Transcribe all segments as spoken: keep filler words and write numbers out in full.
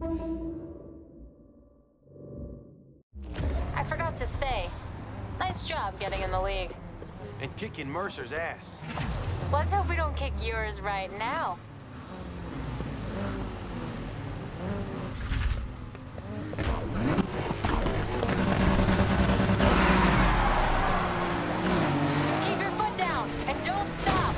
I forgot to say, nice job getting in the league. And kicking Mercer's ass. Let's hope we don't kick yours right now. Keep your foot down and don't stop.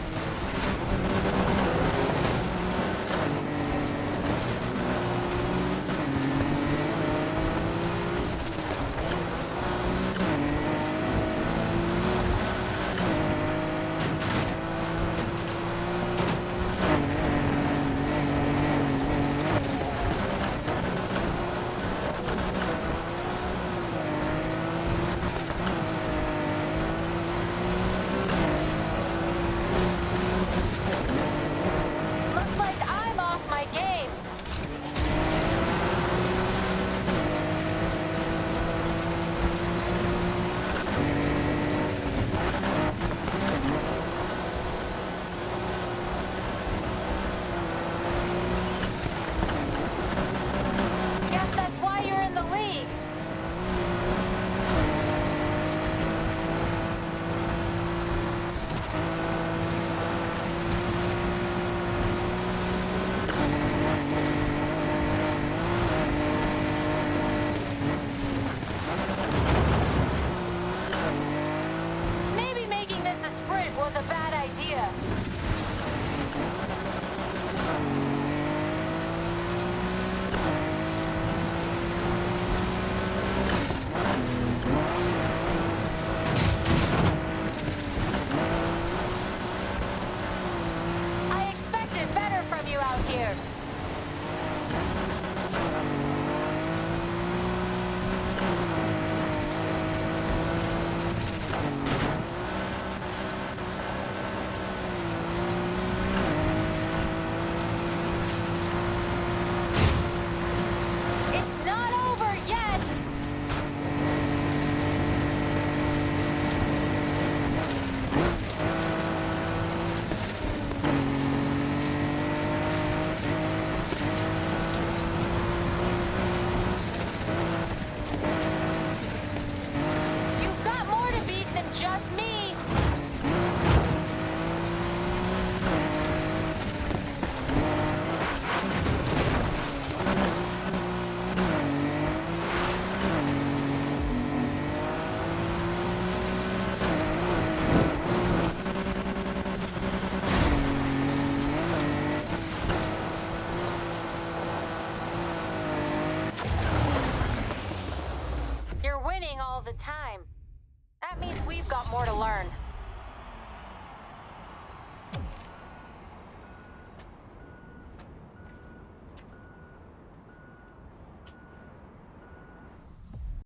Looks like I'm off my game. Guess that's why you're in the league. Maybe making this a sprint was a bad idea. I expected better from you out here. It's not over yet. You've got more to beat than just me. You're winning all the time. That means we've got more to learn.